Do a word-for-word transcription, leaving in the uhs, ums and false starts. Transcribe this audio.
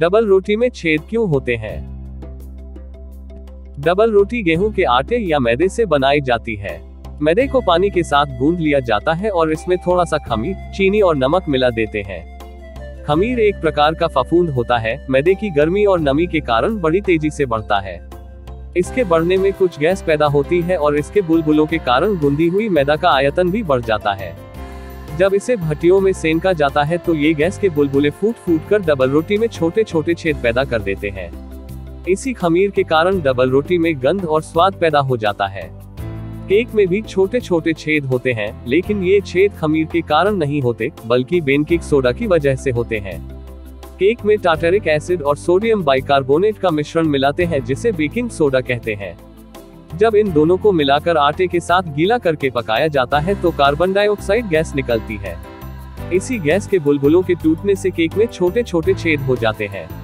Double रोटी में छेद क्यों होते हैं? डबल रोटी गेहूं के आटे या मैदे से बनाई जाती है। मैदे को पानी के साथ गूंद लिया जाता है और इसमें थोड़ा सा खमीर, चीनी और नमक मिला देते हैं। खमीर एक प्रकार का फफूंद होता है, मैदे की गर्मी और नमी के कारण बड़ी तेजी से बढ़ता है। इसके बढ़ने में कुछ गैस पैदा होती है और इसके बुलबुलों के कारण गूंदी हुई मैदा का आयतन भी बढ़ जाता है। जब इसे भट्टियों में सेंका जाता है तो ये गैस के बुलबुले फूट फूट कर डबल रोटी में छोटे छोटे छेद पैदा कर देते हैं। इसी खमीर के कारण डबल रोटी में गंध और स्वाद पैदा हो जाता है। केक में भी छोटे छोटे छेद होते हैं, लेकिन ये छेद खमीर के कारण नहीं होते, बल्कि बेकिंग सोडा की वजह से होते हैं। केक में टार्टरिक एसिड और सोडियम बाइकार्बोनेट का मिश्रण मिलाते हैं, जिसे बेकिंग सोडा कहते हैं। जब इन दोनों को मिलाकर आटे के साथ गीला करके पकाया जाता है तो कार्बन डाइऑक्साइड गैस निकलती है। इसी गैस के बुलबुलों के टूटने से केक में छोटे छोटे छेद हो जाते हैं।